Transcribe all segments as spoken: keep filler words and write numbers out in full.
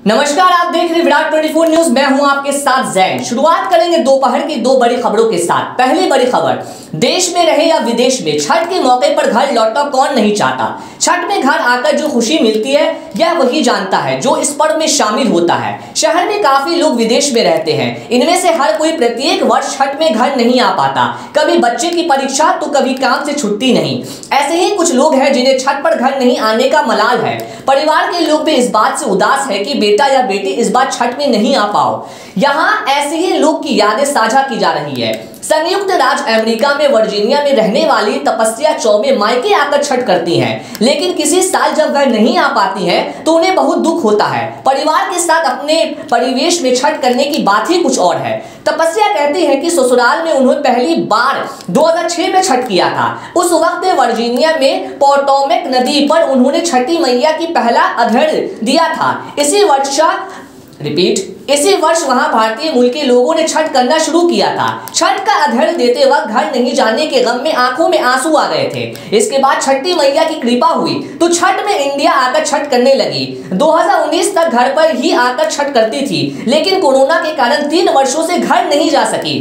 नमस्कार, आप देख रहे विराट चौबीस न्यूज। मैं हूं आपके साथ जैन। शुरुआत करेंगे दोपहर की दो बड़ी खबरों के साथ। पहली बड़ी खबर, देश में रहे या विदेश में छठ के मौके पर घर लौटना कौन नहीं चाहता। छठ में घर आकर जो खुशी मिलती है यह वही जानता है जो इस पर्व में शामिल होता है। शहर में काफी लोग विदेश में रहते हैं, इनमें से हर कोई प्रत्येक वर्ष छठ में घर नहीं आ पाता। कभी बच्चे की परीक्षा तो कभी काम से छुट्टी नहीं। ऐसे ही कुछ लोग हैं जिन्हें छठ पर घर नहीं आने का मलाल है। परिवार के लोग भी इस बात से उदास है कि बेटा या बेटी इस बार छठ में नहीं आ पाओ। यहाँ ऐसे ही लोग की यादें साझा की जा रही है। संयुक्त राज्य अमेरिका में वर्जीनिया में रहने वाली तपस्या चौबे मायके आकर छठ करती हैं, लेकिन किसी साल जब वह नहीं आ पाती हैं तो उन्हें बहुत दुख होता है। परिवार के साथ अपने परिवेश में छठ करने की बात ही कुछ और है। तपस्या कहती है कि ससुराल में उन्होंने पहली बार दो हज़ार छह में छठ किया था। उस वक्त वर्जीनिया में पोटोमेक नदी पर उन्होंने छठी मैया की पहला अर्घ्य दिया था। इसी वर्ष रिपीट इसी वर्ष वहां भारतीय मूल के लोगों ने छठ करना शुरू किया था। छठ का अर्घ्य देते वक्त घर नहीं जाने के गम में आंखों में आंसू आ गए थे। इसके बाद छठी मैया की कृपा हुई तो छठ में इंडिया आकर छठ करने लगी। दो हज़ार उन्नीस तक घर पर ही आकर छठ करती थी, लेकिन कोरोना के कारण तीन वर्षों से घर नहीं जा सकी।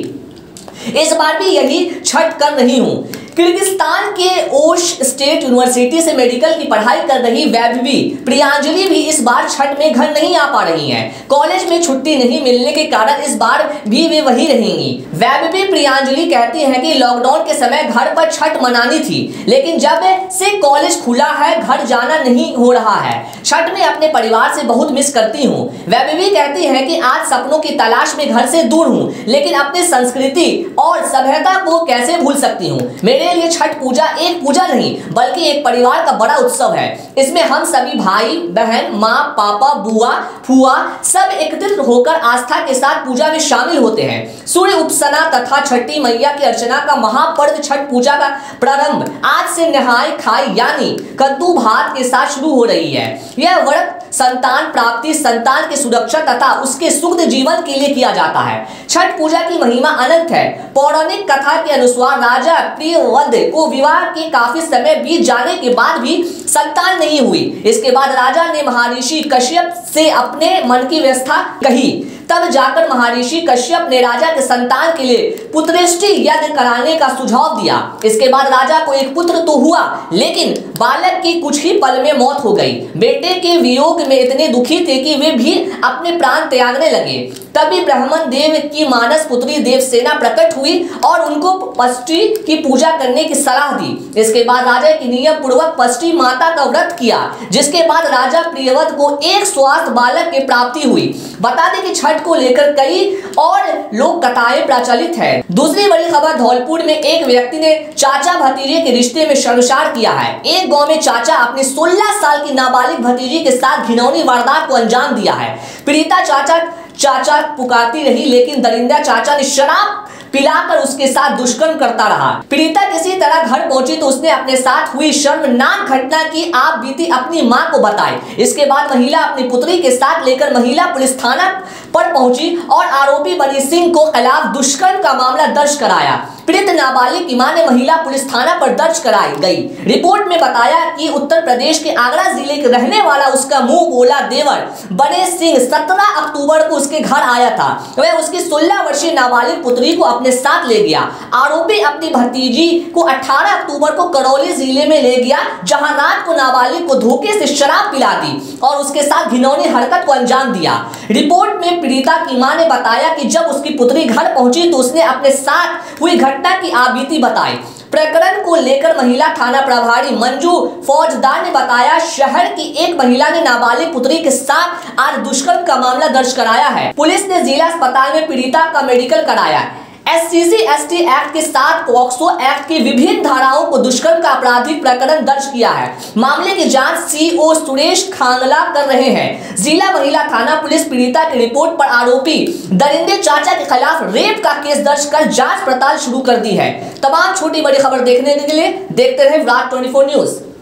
इस बार भी यही छठ कर रही हूँ। किर्गिस्तान के ओश स्टेट यूनिवर्सिटी से मेडिकल की पढ़ाई कर रही वैभवी प्रियांजलि भी इस बार छठ में घर नहीं आ पा रही हैं। कॉलेज में छुट्टी नहीं मिलने के कारण इस बार भी वे वही रहेंगी। वैभवी प्रियांजलि कहती हैं कि लॉकडाउन के समय घर पर छठ मनानी थी, लेकिन जब से कॉलेज खुला है घर जाना नहीं हो रहा है। छठ में अपने परिवार से बहुत मिस करती हूँ। वैभवी कहती है कि आज सपनों की तलाश में घर से दूर हूँ, लेकिन अपनी संस्कृति और सभ्यता को कैसे भूल सकती हूँ। मेरे लिए छठ पूजा एक पूजा नहीं बल्कि एक परिवार का बड़ा उत्सव है। इसमें हम सभी भाई बहन, माँ पापा, बुआ फुआ सब एकत्रित होकर आस्था के साथ पूजा में शामिल होते हैं। सूर्य उपासना तथा छठी मैया की अर्चना का महापर्व छठ पूजा का प्रारंभ आज से नहाय खाई यानी कद्दू भात के साथ शुरू हो रही है। यह व्रत संतान प्राप्ति, संतान की सुरक्षा तथा उसके सुख जीवन के लिए किया जाता है। छठ पूजा की महिमा अनंत है। पौराणिक कथा के अनुसार राजा प्रियव्रत को विवाह के काफी समय बीत जाने के बाद भी संतान नहीं हुई। इसके बाद राजा ने महर्षि कश्यप से अपने मन की व्यवस्था कही। तब जाकर महर्षि कश्यप ने राजा के संतान के लिए पुत्रेष्टि यज्ञ कराने का सुझाव दिया। इसके बाद राजा को एक पुत्र तो हुआ, लेकिन बालक की कुछ ही पल में मौत हो गई। बेटे के वियोग में इतने दुखी थे कि वे भी अपने प्राण त्यागने लगे। तभी ब्राह्मण देव की मानस पुत्री देवसेना प्रकट हुई और उनको पष्टि की पूजा करने की सलाह दी। इसके बाद राजा की नियम पूर्वक पष्टि माता का व्रत किया, जिसके बाद राजा प्रियव्रत को एक स्वस्थ बालक की प्राप्ति हुई। बता दें कि छठ को लेकर कई और लोक कथाएं प्रचलित है। दूसरी बड़ी खबर, धौलपुर में एक व्यक्ति ने चाचा भतीजे के रिश्ते में शर्मसार किया है। एक गांव में चाचा अपनी सोलह साल की नाबालिग भतीजी के साथ घिनौनी वारदात को अंजाम दिया है। पीड़िता चाचा चाचा पुकारती रही, लेकिन दरिंदा चाचा ने शराब पिलाकर उसके साथ दुष्कर्म करता रहा। पीड़िता किसी तरह घर पहुंची तो उसने अपने साथ हुई शर्मनाक घटना की आप बीती अपनी मां को बताई। इसके बाद महिला अपनी पुत्री के साथ लेकर महिला पुलिस थाना पर पहुंची और आरोपी बनी सिंह को खिलाफ दुष्कर्म का मामला दर्ज कराया। पीड़ित नाबालिग की मां ने महिला पुलिस थाना पर दर्ज कराई गई। रिपोर्ट में बताया कि उत्तर प्रदेश के आगरा जिले के रहने वाला उसका मुंह बोला देवर बने सिंह सत्रह अक्टूबर को उसके घर आया था। वह उसकी सोलह वर्षीय नाबालिग पुत्री को अपने साथ ले गया। आरोपी अपनी भतीजी को अठारह अक्टूबर को करौली जिले में ले गया, जहां रात को नाबालिग को धोखे से शराब पिला दी और उसके साथ घिनौनी हरकत को अंजाम दिया। रिपोर्ट में पीड़िता की मां ने बताया कि जब उसकी पुत्री घर पहुंची तो उसने अपने साथ हुई घटना की आपबीती बताई। प्रकरण को लेकर महिला थाना प्रभारी मंजू फौजदार ने बताया, शहर की एक महिला ने नाबालिग पुत्री के साथ आज दुष्कर्म का मामला दर्ज कराया है। पुलिस ने जिला अस्पताल में पीड़िता का मेडिकल कराया। S C C S T act के साथ पॉक्सो एक्ट की विभिन्न धाराओं को दुष्कर्म का आपराधिक प्रकरण दर्ज किया है। मामले की जांच सी ओ सुरेश खांगला कर रहे हैं। जिला महिला थाना पुलिस पीड़िता की रिपोर्ट पर आरोपी दरिंदे चाचा के खिलाफ रेप का केस दर्ज कर जांच पड़ताल शुरू कर दी है। तमाम छोटी बड़ी खबर देखने के लिए देखते रहे विराट चौबीस न्यूज।